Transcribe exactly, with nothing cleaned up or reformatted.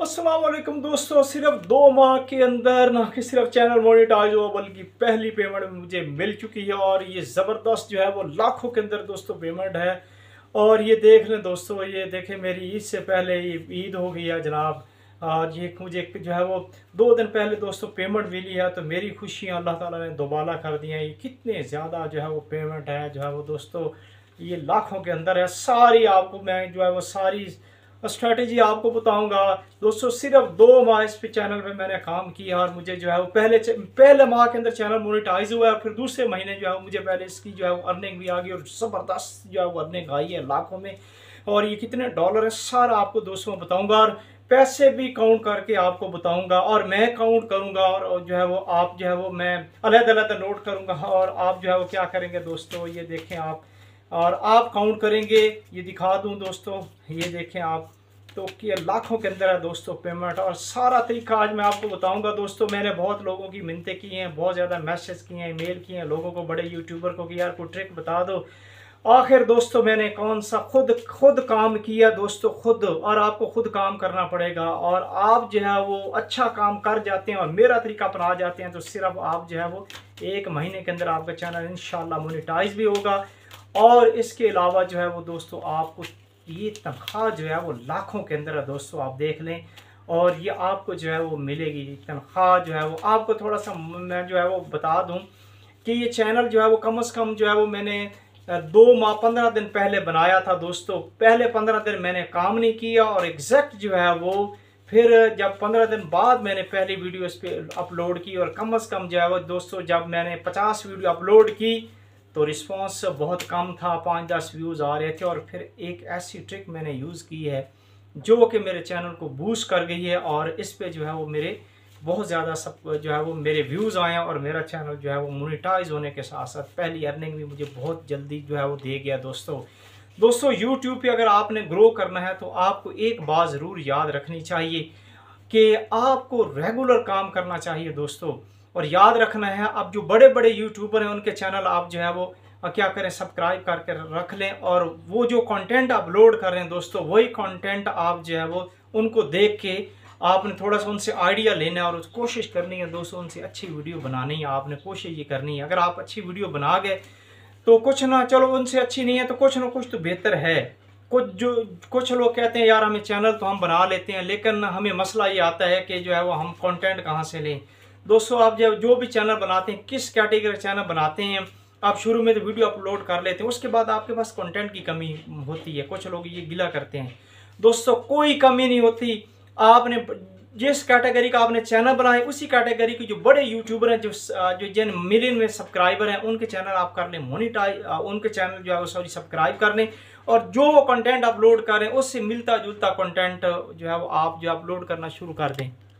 अस्सलाम वालेकुम दोस्तों, सिर्फ दो माह के अंदर ना कि सिर्फ चैनल मोनेटाइज हुआ बल्कि पहली पेमेंट मुझे मिल चुकी है और ये ज़बरदस्त जो है वो लाखों के अंदर दोस्तों पेमेंट है। और ये देख लें दोस्तों, ये देखें मेरी ईद से पहले ये ईद हो गई है जनाब। और ये मुझे जो है वो दो दिन पहले दोस्तों पेमेंट मिली है, तो मेरी खुशियाँ अल्लाह ताला ने दोबारा कर दी हैं। ये कितने ज़्यादा जो है वो पेमेंट है जो है वो दोस्तों ये लाखों के अंदर है। सारी आपको मैं जो है वो सारी स्ट्रैटेजी आपको बताऊंगा दोस्तों। सिर्फ दो माह इस पे चैनल पे मैंने काम किया और मुझे जो है वो पहले पहले माह के अंदर चैनल मोनेटाइज हुआ है, फिर दूसरे महीने जो है मुझे पहले इसकी जो है वो अर्निंग भी आ गई और ज़बरदस्त जो है वो अर्निंग आई है लाखों में। और ये कितने डॉलर है सारा आपको दोस्तों बताऊंगा और पैसे भी काउंट करके आपको बताऊंगा और मैं काउंट करूंगा और जो है वो आप जो है वो मैं अलग अलग नोट करूंगा और आप जो है वो क्या करेंगे दोस्तों, ये देखें आप और आप काउंट करेंगे। ये दिखा दूं दोस्तों, ये देखें आप, तो कि लाखों के अंदर है दोस्तों पेमेंट और सारा तरीका आज मैं आपको बताऊंगा दोस्तों। मैंने बहुत लोगों की मिन्नतें की हैं, बहुत ज़्यादा मैसेज किए हैं, ईमेल किए हैं लोगों को, बड़े यूट्यूबर को कि यार कोई ट्रिक बता दो। आखिर दोस्तों मैंने कौन सा खुद खुद काम किया दोस्तों, खुद। और आपको खुद काम करना पड़ेगा और आप जो है वो अच्छा काम कर जाते हैं और मेरा तरीका अपना जाते हैं, तो सिर्फ आप जो है वो एक महीने के अंदर आपका चैनल इंशाल्लाह मोनेटाइज भी होगा। और इसके अलावा जो है वो दोस्तों आपको ये तनख्वाह जो है वो लाखों के अंदर है दोस्तों, आप देख लें। और ये आपको जो है वो मिलेगी तनख्वाह जो है वो। आपको थोड़ा सा मैं जो है वो बता दूं कि ये चैनल जो है वो कम से कम जो है वो मैंने दो माह पंद्रह दिन पहले बनाया था दोस्तों। पहले पंद्रह दिन मैंने काम नहीं किया और एग्जैक्ट जो है वो फिर जब पंद्रह दिन बाद मैंने पहली वीडियो इस पर अपलोड की और कम से कम जो है वो दोस्तों जब मैंने पचास वीडियो अपलोड की तो रिस्पांस बहुत कम था, पाँच दस व्यूज़ आ रहे थे। और फिर एक ऐसी ट्रिक मैंने यूज़ की है जो कि मेरे चैनल को बूस्ट कर गई है और इस पे जो है वो मेरे बहुत ज़्यादा सब जो है वो मेरे व्यूज़ आए हैं और मेरा चैनल जो है वो मोनेटाइज होने के साथ साथ पहली अर्निंग भी मुझे बहुत जल्दी जो है वो दे गया दोस्तों। दोस्तों यूट्यूब पे अगर आपने ग्रो करना है तो आपको एक बात ज़रूर याद रखनी चाहिए कि आपको रेगुलर काम करना चाहिए दोस्तों। और याद रखना है, अब जो बड़े बड़े यूट्यूबर हैं उनके चैनल आप जो है वो क्या करें, सब्सक्राइब करके रख लें और वो जो कंटेंट अपलोड कर रहे हैं दोस्तों वही कंटेंट आप जो है वो उनको देख के आपने थोड़ा सा उनसे आइडिया लेना है और कोशिश करनी है दोस्तों उनसे अच्छी वीडियो बनानी है। आपने कोशिश ये करनी है, अगर आप अच्छी वीडियो बना गए तो कुछ ना, चलो उनसे अच्छी नहीं है तो कुछ ना कुछ तो बेहतर है। कुछ जो कुछ लोग कहते हैं यार हमें चैनल तो हम बना लेते हैं लेकिन हमें मसला ये आता है कि जो है वो हम कंटेंट कहाँ से लें। दोस्तों आप जब जो भी चैनल बनाते हैं, किस कैटेगरी चैनल बनाते हैं, आप शुरू में तो वीडियो अपलोड कर लेते हैं, उसके बाद आपके पास कंटेंट की कमी होती है। कुछ लोग ये गिला करते हैं दोस्तों, कोई कमी नहीं होती। आपने जिस कैटेगरी का आपने चैनल बनाए उसी कैटेगरी के जो बड़े यूट्यूबर हैं, जो जो जिन मिलियन में सब्सक्राइबर हैं, उनके चैनल आप कर लें मोनेटाइज, उनके चैनल जो है सॉरी सब्सक्राइब कर लें और जो वो कंटेंट अपलोड करें उससे मिलता जुलता कंटेंट जो है वो आप जो अपलोड करना शुरू कर दें।